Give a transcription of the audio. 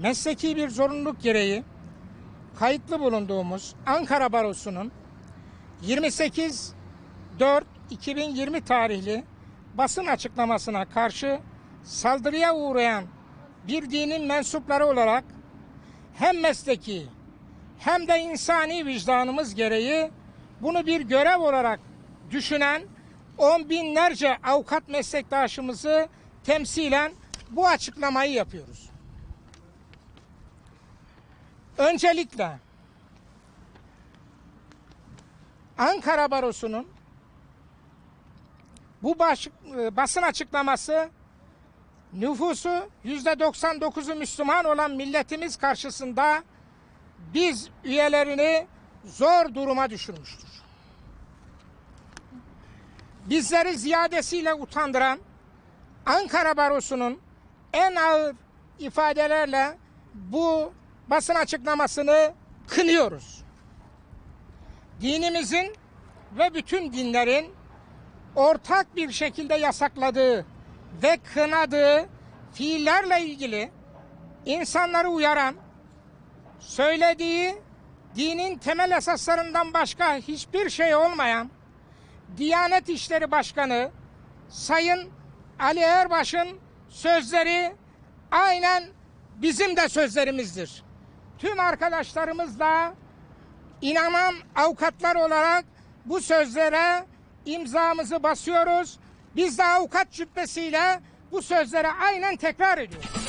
mesleki bir zorunluluk gereği kayıtlı bulunduğumuz Ankara Barosu'nun 28.4.2020 tarihli basın açıklamasına karşı saldırıya uğrayan bir dinin mensupları olarak hem mesleki hem de insani vicdanımız gereği bunu bir görev olarak düşünen on binlerce avukat meslektaşımızı temsilen bu açıklamayı yapıyoruz. Öncelikle Ankara Barosu'nun bu basın açıklaması nüfusu %99'u Müslüman olan milletimiz karşısında biz üyelerini zor duruma düşürmüştür. Bizleri ziyadesiyle utandıran Ankara Barosu'nun en ağır ifadelerle bu basın açıklamasını kınıyoruz. Dinimizin ve bütün dinlerin ortak bir şekilde yasakladığı ve kınadığı fiillerle ilgili insanları uyaran, söylediği dinin temel esaslarından başka hiçbir şey olmayan Diyanet İşleri Başkanı Sayın Ali Erbaş'ın sözleri aynen bizim de sözlerimizdir. Tüm arkadaşlarımız da inanan avukatlar olarak bu sözlere imzamızı basıyoruz. Biz de avukat cübbesiyle bu sözleri aynen tekrar ediyoruz.